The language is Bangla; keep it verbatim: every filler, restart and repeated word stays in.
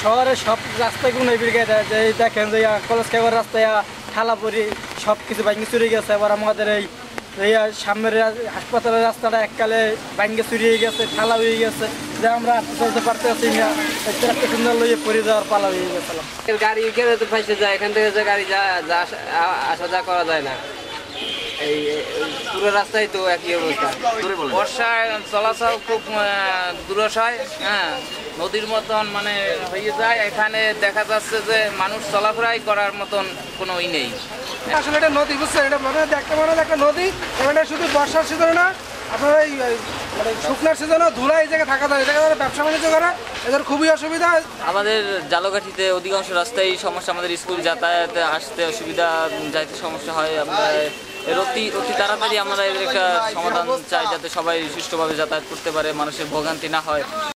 শহরের সব রাস্তাগুলো বিড়িয়ে দেয়, যে দেখেন যে কলেজ কেবার রাস্তায় ঠালাপুরি সব কিছু ভাঙ্গে চুরি গেছে। আবার আমাদের এই সামনের হাসপাতালের রাস্তাটা এককালে ভাঙ্গে চুরিয়ে গেছে, ঠালা হয়ে গেছে, যে আমরা আসতে চলতে পারতেছি না। একটা সুন্দর লইয়ে পরে যাওয়ার পালা হয়ে গেছিলাম। গাড়ি গেলে তো ফাইসে যায়, এখান থেকে যে গাড়ি যা যা আসা যা করা যায় না। এই পুরো রাস্তায় তো একই অবস্থা। বর্ষায় চলাচল খুব দুরসায়, হ্যাঁ, নদীর মতন মানে হয়ে যায়। এখানে দেখা যাচ্ছে যে মানুষ চলাফেরাই করার মতন কোনো ই নেই। আসলে এটা নদী, বুঝছেন, এটা মনে দেখতে মনে হয় একটা নদী। এটা শুধু বর্ষার সিজনে না, আপনার এই মানে শুকনার সিজনে ধুলা এই জায়গায় থাকা যায়, এই জায়গায় ব্যবসা বাণিজ্য করা এদের খুবই অসুবিধা। আমাদের জালকাঠিতে অধিকাংশ রাস্তায় সমস্যা, আমাদের স্কুল যাতায়াতে আসতে অসুবিধা, যাইতে সমস্যা হয়। আমরা এর অতি অতি তাড়াতাড়ি আমরা এর একটা সমাধান চাই, যাতে সবাই সুষ্ঠুভাবে যাতায়াত করতে পারে, মানুষের ভোগান্তি না হয়।